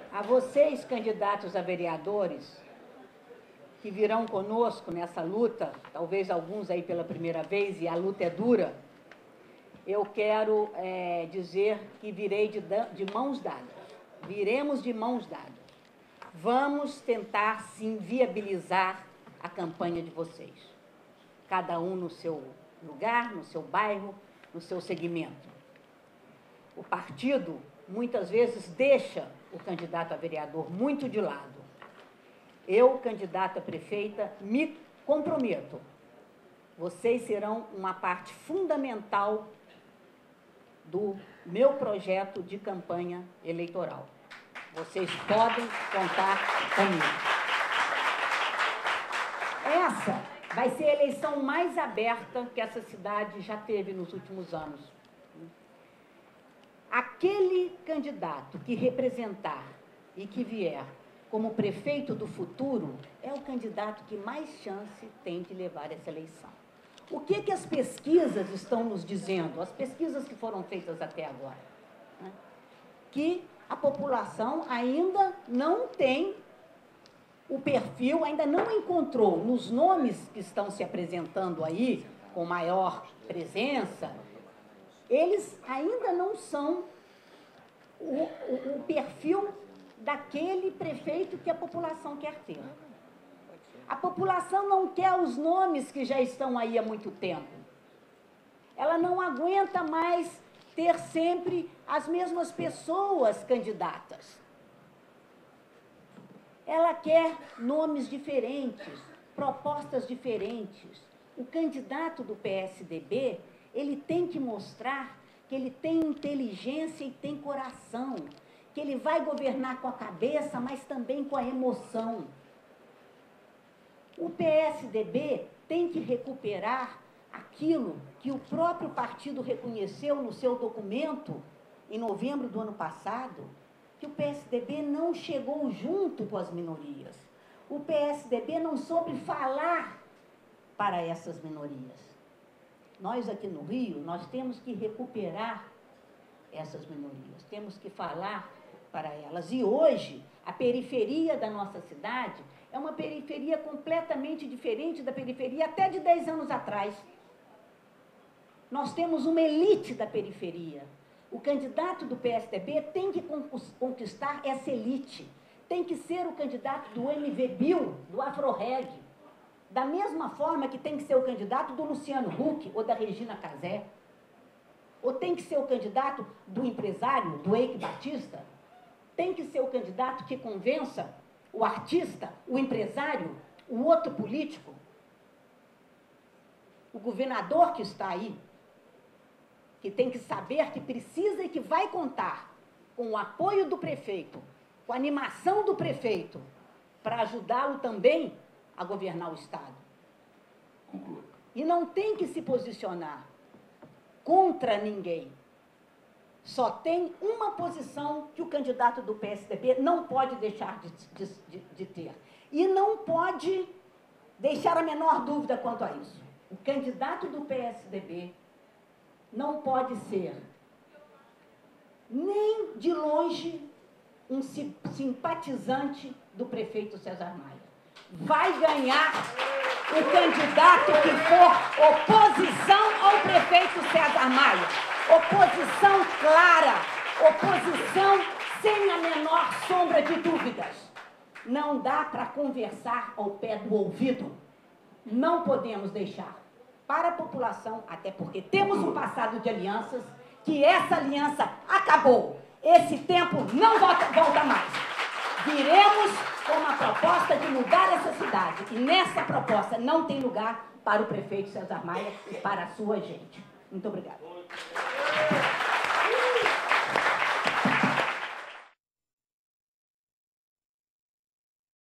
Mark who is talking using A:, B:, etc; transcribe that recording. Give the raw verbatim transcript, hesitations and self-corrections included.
A: A vocês, candidatos a vereadores, que virão conosco nessa luta, talvez alguns aí pela primeira vez, e a luta é dura, eu quero é, dizer que virei de, de mãos dadas. Viremos de mãos dadas. Vamos tentar, sim, viabilizar a campanha de vocês. Cada um no seu lugar, no seu bairro, no seu segmento. O partido, muitas vezes, deixa o candidato a vereador muito de lado. Eu, candidata a prefeita, me comprometo. Vocês serão uma parte fundamental do meu projeto de campanha eleitoral. Vocês podem contar comigo. Essa vai ser a eleição mais aberta que essa cidade já teve nos últimos anos. Aquele candidato que representar e que vier como prefeito do futuro é o candidato que mais chance tem de levar essa eleição. O que que as pesquisas estão nos dizendo? As pesquisas que foram feitas até agora, né? Que a população ainda não tem o perfil, ainda não encontrou nos nomes que estão se apresentando aí, com maior presença, eles ainda não são o, o, o perfil daquele prefeito que a população quer ter. A população não quer os nomes que já estão aí há muito tempo. Ela não aguenta mais ter sempre as mesmas pessoas candidatas. Ela quer nomes diferentes, propostas diferentes. O candidato do P S D B, ele tem que mostrar que ele tem inteligência e tem coração, que ele vai governar com a cabeça, mas também com a emoção. O P S D B tem que recuperar aquilo que o próprio partido reconheceu no seu documento, em novembro do ano passado, que o P S D B não chegou junto com as minorias. O P S D B não soube falar para essas minorias. Nós aqui no Rio, nós temos que recuperar essas minorias, temos que falar para elas. E hoje, a periferia da nossa cidade é uma periferia completamente diferente da periferia até de dez anos atrás. Nós temos uma elite da periferia. O candidato do P S D B tem que conquistar essa elite. Tem que ser o candidato do M V Bill, do Afroreg. Da mesma forma que tem que ser o candidato do Luciano Huck ou da Regina Casé. Ou tem que ser o candidato do empresário, do Eike Batista. Tem que ser o candidato que convença o artista, o empresário, o outro político, o governador que está aí, que tem que saber que precisa e que vai contar com o apoio do prefeito, com a animação do prefeito, para ajudá-lo também a governar o Estado. E não tem que se posicionar contra ninguém. Só tem uma posição que o candidato do P S D B não pode deixar de, de, de, de ter. E não pode deixar a menor dúvida quanto a isso. O candidato do P S D B não pode ser nem de longe um simpatizante do prefeito César Maia. Vai ganhar o candidato que for oposição ao prefeito César Maia. Oposição clara, oposição sem a menor sombra de dúvidas. Não dá para conversar ao pé do ouvido. Não podemos deixar para a população, até porque temos um passado de alianças, que essa aliança acabou. Esse tempo não volta, volta mais. Viremos com uma proposta de mudar essa cidade. E nessa proposta não tem lugar para o prefeito César Maia e para a sua gente. Muito obrigada.